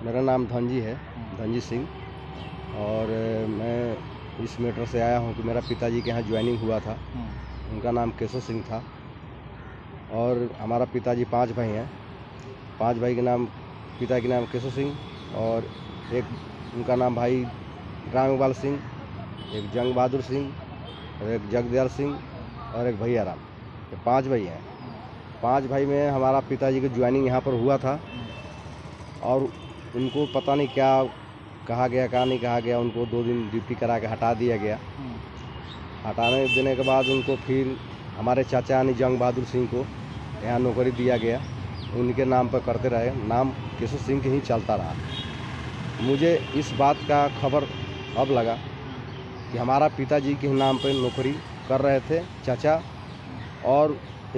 मेरा नाम धनजी है, धनजी सिंह। और मैं इस मैटर से आया हूँ कि मेरा पिताजी के यहाँ ज्वाइनिंग हुआ था। उनका नाम केशव सिंह था और हमारा पिताजी 5 भाई हैं। 5 भाई के नाम, पिता के नाम केशव सिंह और एक उनका नाम भाई रामपाल सिंह, एक जंग बहादुर सिंह और एक जगदयाल सिंह और एक भैया राम। ये 5 भाई हैं। 5 भाई में हमारा पिताजी की ज्वाइनिंग यहाँ पर हुआ था और उनको पता नहीं क्या कहा गया, क्या नहीं कहा गया। उनको 2 दिन ड्यूटी करा के हटा दिया गया। हटाने देने के बाद उनको फिर हमारे चाचा यानी जंग बहादुर सिंह को यहाँ नौकरी दिया गया। उनके नाम पर करते रहे, नाम केशव सिंह के ही चलता रहा। मुझे इस बात का खबर अब लगा कि हमारा पिताजी के नाम पर नौकरी कर रहे थे चाचा, और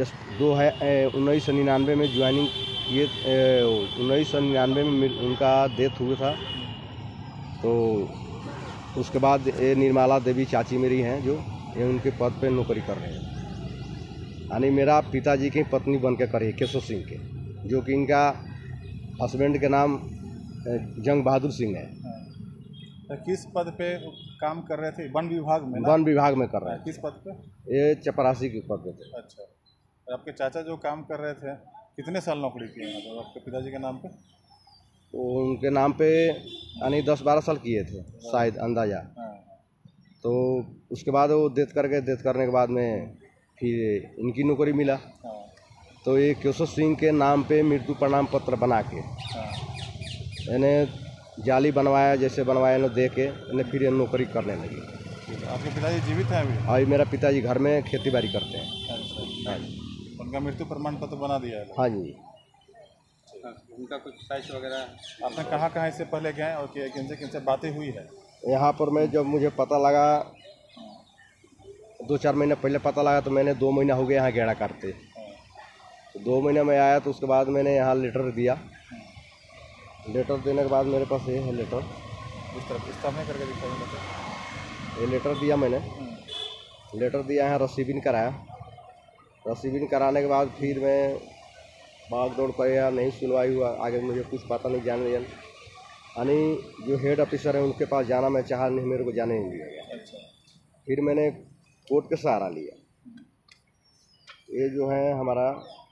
1999 में ज्वाइनिंग किए। 1999 में उनका डेथ हुआ था। तो उसके बाद ये निर्मला देवी चाची मेरी हैं जो ये उनके पद पे नौकरी कर रहे हैं। यानी मेरा पिताजी की पत्नी बन के करी केशव सिंह के, जो कि इनका हस्बैंड के नाम जंग बहादुर सिंह है। तो किस पद पे काम कर रहे थे? वन विभाग में? वन विभाग में कर रहे थे। किस पद पे? ये चपरासी के पद पे थे। अच्छा, तो आपके चाचा जो काम कर रहे थे कितने साल नौकरी किए मतलब आपके पिताजी के नाम पे? तो उनके नाम पे यानी 10-12 साल किए थे शायद, अंदाजा। तो उसके बाद वो डेथ करने के बाद में फिर इनकी नौकरी मिला। तो ये केशव सिंह के नाम पे मृत्यु प्रमाण पत्र बना के इन्हें जाली बनवाया, जैसे बनवाया इन्हें दे के इन्हें फिर नौकरी करने लगी। आपके पिताजी जीवित हैं अभी? हाँ, मेरा पिताजी घर में खेती बाड़ी करते हैं। अच्छा, हाँ जी। उनका मृत्यु प्रमाण पत्र बना दिया है? हाँ जी। उनका कुछ साइज वगैरह आपने कहाँ इससे पहले गए और किनसे बातें हुई है? यहाँ पर मैं जब मुझे पता लगा 2-4 महीने पहले पता लगा, तो मैंने 2 महीना हो गया यहाँ गेड़ा काटते। तो 2 महीने में आया, तो उसके बाद मैंने यहाँ लेटर दिया। लेटर देने के बाद मेरे पास ये है लेटर, इस तरह करके दिखाई। ये लेटर दिया मैंने। लेटर दिया, यहाँ रसीविन कराया। रसीविन कराने के बाद फिर मैं भाग दौड़ किया, नहीं सुनवाई हुआ। आगे मुझे कुछ पता नहीं, जान लिया। यानी जो हेड ऑफिसर है उनके पास जाना मैं चाहा नहीं, मेरे को जाने नहीं दिया गया। अच्छा। फिर मैंने कोर्ट का सहारा लिया। ये जो है हमारा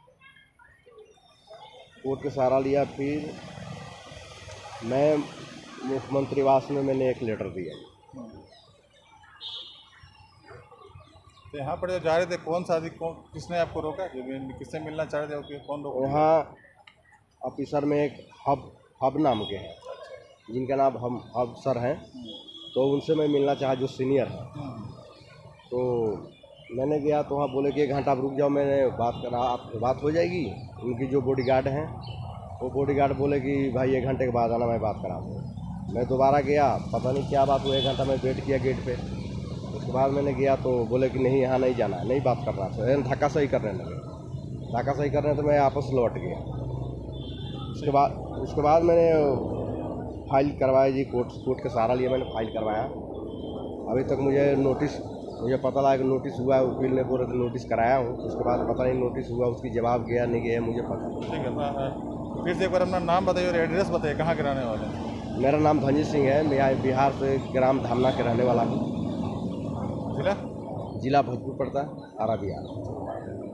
कोर्ट का सहारा लिया। फिर मैं मुख्यमंत्री आवास में मैंने एक लेटर दिया। तो यहाँ पर जो जा रहे थे कौन सा किसने आपको रोका? जो किससे मिलना चाह रहे थे, कौन रोका? यहाँ ऑफिसर में एक हब नाम के हैं, जिनका नाम हब सर हैं। तो उनसे मैं मिलना चाहा, जो सीनियर है। तो मैंने गया तो वहाँ बोले कि 1 घंटा आप रुक जाओ, मैंने बात करा, आपसे बात हो जाएगी। उनकी जो बॉडीगार्ड हैं, वो बॉडीगार्ड बोले कि भाई 1 घंटे के बाद आना, मैं बात करा दूँ। मैं दोबारा गया, पता नहीं क्या बात हुआ। 1 घंटा मैं वेट किया गेट पे। उसके बाद मैंने गया तो बोले कि नहीं, यहाँ नहीं जाना है, नहीं बात करना है। धक्का सही करने लगे। धक्का सही करने तो मैं आपस लौट गया। उसके बाद मैंने फाइल करवाया जी, कोर्ट का सहारा लिया, मैंने फाइल करवाया। अभी तक मुझे पता लगा कि नोटिस हुआ है। वकील ने बोला नोटिस कराया हूँ। उसके बाद पता नहीं नोटिस हुआ, उसकी जवाब गया नहीं गया, मुझे पता नहीं। ठीक है, फिर से एक बार अपना नाम बताइए और एड्रेस बताइए, कहाँ के रहने वाले हैं? मेरा नाम धनजी सिंह है। मैं बिहार से ग्राम धामना के रहने वाला हूँ। जिला जिला भोजपुर पड़ता है, आरा बिहार।